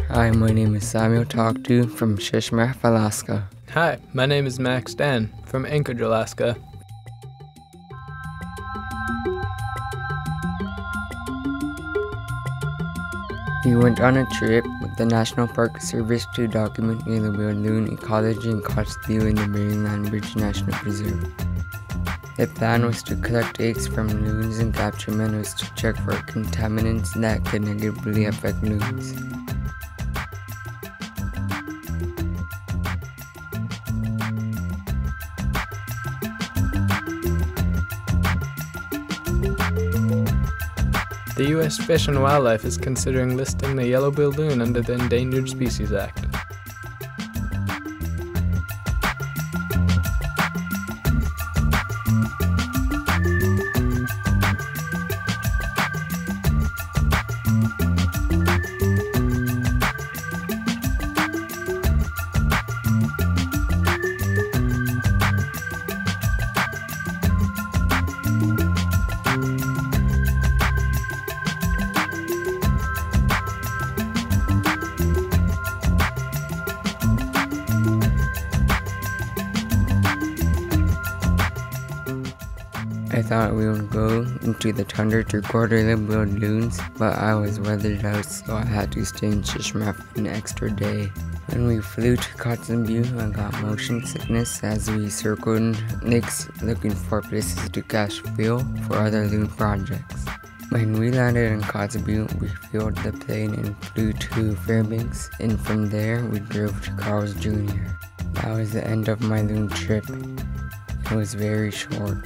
Hi, my name is Samuel Tocktoo from Shishmaref, Alaska. Hi, my name is Max Dan from Anchorage, Alaska. We went on a trip with the National Park Service to document yellow-billed loon ecology in Tocktoo in the Bering Bridge National Preserve. The plan was to collect eggs from loons and capture minnows to check for contaminants that could negatively affect loons. The U.S. Fish and Wildlife is considering listing the yellow-billed loon under the Endangered Species Act. I thought we would go into the tundra to record yellow-billed loons, but I was weathered out, so I had to stay in Shishmaref an extra day. When we flew to Tocktoo, I got motion sickness as we circled lakes looking for places to cache fuel for other loon projects. When we landed in Tocktoo, we fueled the plane and flew to Fairbanks, and from there we drove to Carl's Jr. That was the end of my loon trip. It was very short.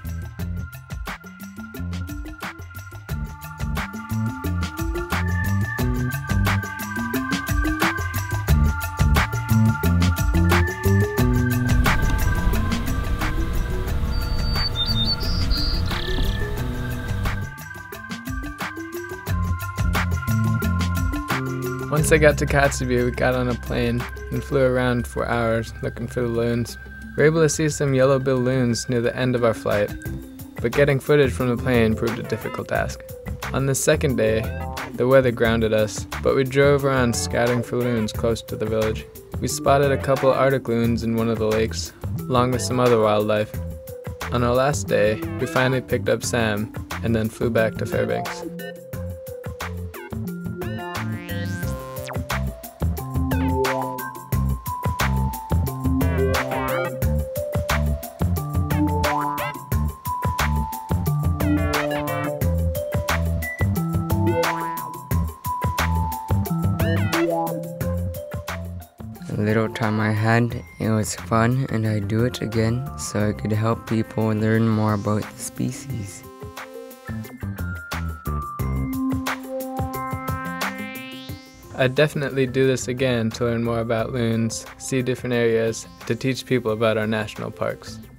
Once I got to Tocktoo, we got on a plane and flew around for hours looking for the loons. We were able to see some yellow-billed loons near the end of our flight, but getting footage from the plane proved a difficult task. On the second day, the weather grounded us, but we drove around scouting for loons close to the village. We spotted a couple Arctic loons in one of the lakes, along with some other wildlife. On our last day, we finally picked up Sam and then flew back to Fairbanks. The little time I had, it was fun, and I'd do it again so I could help people learn more about the species. I'd definitely do this again to learn more about loons, see different areas, to teach people about our national parks.